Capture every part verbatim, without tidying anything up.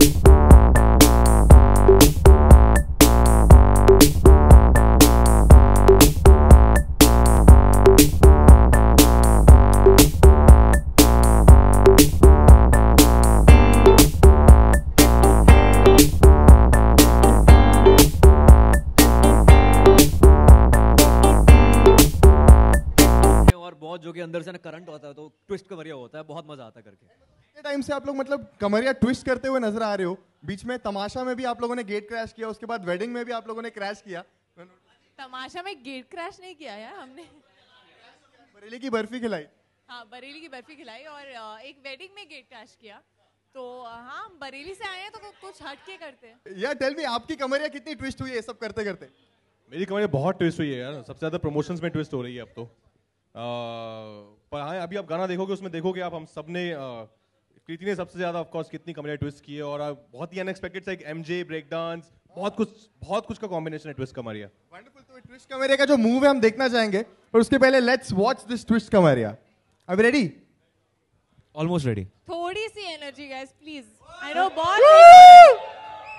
जो कि अंदर से ना करंट होता है तो ट्विस्ट कमरिया होता है, बहुत मजा आता है करके। कितने टाइम से आप लोग मतलब कमरिया ट्विस्ट करते हुए नजर आ रहे हो? बीच में तमाशा में भी आप लोगों ने गेट क्रैश किया, उसके बाद वेडिंग में भी आप लोगों ने क्रैश किया। तमाशा में गेट क्रैश नहीं किया यार हमने, बरेली की बर्फी खिलाई। हाँ बरेली की बर्फी खिलाई और एक वेडिंग में गेट क्रैश किया। तो हाँ हम बरेली से आए हैं तो कुछ हटके करते हैं। यार टेल मी, आपकी कमरिया कितनी ट्विस्ट हुई है सब करते करते? मेरी कमरिया बहुत ट्विस्ट हुई है यार, सबसे ज्यादा प्रमोशंस में ट्विस्ट हो रही है अब तो। Uh, पर हाँ अभी आप गाना देखोगे उसमें देखोगे आप हम सब ने uh, कृति ने सबसे ज्यादा ऑफ कोर्स कितनी कमरिया ट्विस्ट की है और uh, बहुत ही अनएक्सपेक्टेड सा एक एमजे ब्रेक डांस, बहुत कुछ बहुत कुछ का कॉम्बिनेशन है ट्विस्ट कमरिया। वंडरफुल। तो ट्विस्ट कमरिया का जो मूव है हम देखना चाहेंगे, पर उसके पहले लेट्स वॉच दिस ट्विस्ट कमरिया। Are you ready? Almost ready. थोड़ी सी energy guys please, I know बहुत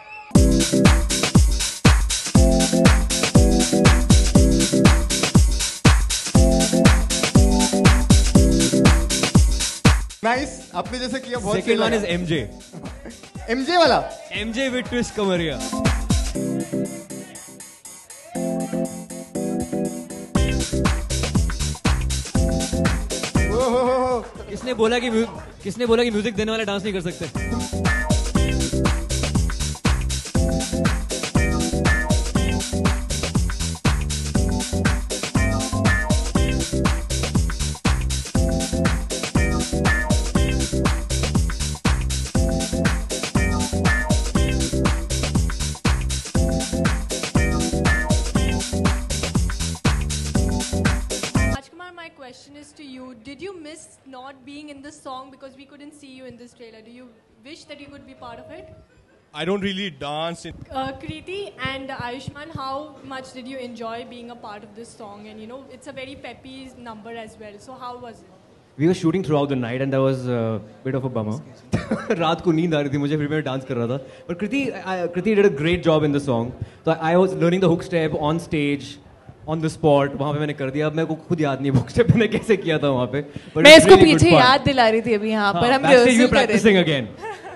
नाइस, आपने जैसे किया बहुत। Second one is MJ. MJ वाला? एमजे विद ट्विस्ट कमरिया। ओहो, किसने बोला कि किसने बोला कि म्यूजिक देने वाले डांस नहीं कर सकते? question is to you. Did you miss not being in this song because we couldn't see you in this trailer? Do you wish that you could be part of it? I don't really dance. In uh, Kriti and Ayushman, how much did you enjoy being a part of this song? And you know, it's a very peppy number as well. So how was it? We were shooting throughout the night and there was a bit of a bummer. रात को नींद आ रही थी मुझे, फिर मैं dance कर रहा था. But Kriti, I, Kriti did a great job in the song. So I was learning the hook step on stage. On the spot, वहाँ पे मैंने कर दिया. अब मेरे को खुद याद नहीं hook step मैंने कैसे किया था वहाँ पे. मैं इसको पीछे याद दिला रही थी अभी यहाँ पर हम rehearsal कर रहे थे. Again.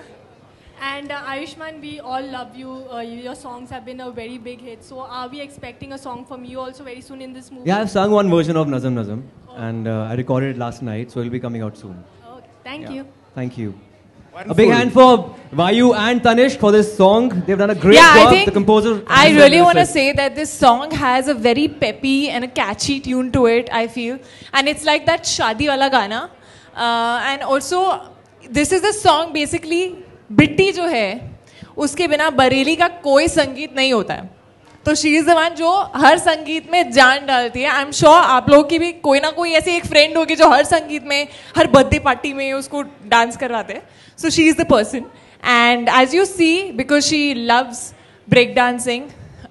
And uh, Ayushman, we all love you. Uh, your songs have been a very big hit. So are we expecting a song from you also very soon in this movie? Yeah, I've sung one version of Nazam Nazam, oh. and uh, I recorded it last night, so it'll be coming out soon. Okay, thank yeah. you. Thank you. Wonderful. A big hand for Vayu and Tanishq for this song. They've done a great yeah, job. I think the composer. I really want to say that this song has a very peppy and a catchy tune to it, I feel. And it's like that Shadi wala gana. Uh, and also, this is the song basically, Bitti jo hai, uske bina Bareili ka koi संगीत नहीं होता है. तो she is the one जो हर संगीत में जान डालती है. आई एम श्योर आप लोगों की भी कोई ना कोई ऐसी एक फ्रेंड होगी जो हर संगीत में, हर बर्थडे पार्टी में उसको डांस करवाते हैं. So she is the person. And as you see, because she loves break dancing,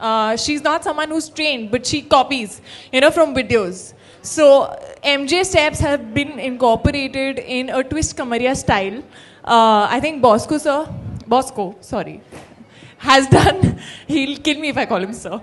she is not someone who's trained, but she copies, you know, from videos. So M J steps have been incorporated in a twist Kamaria style. Uh, I think Bosco sir, Bosco, sorry, has done, he'll kill me if I call him sir.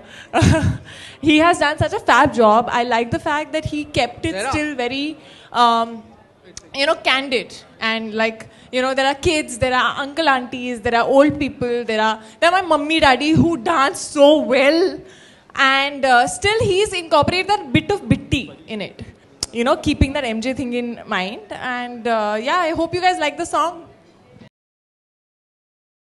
He has done such a fab job. I like the fact that he kept it still very, um, you know, candid. And like, you know, there are kids, there are uncle aunties, there are old people, there are, there are my mummy daddy who dance so well. And uh, still he's incorporated that bit of Bitti in it. You know, keeping that M J thing in mind. And uh, yeah, I hope you guys like the song.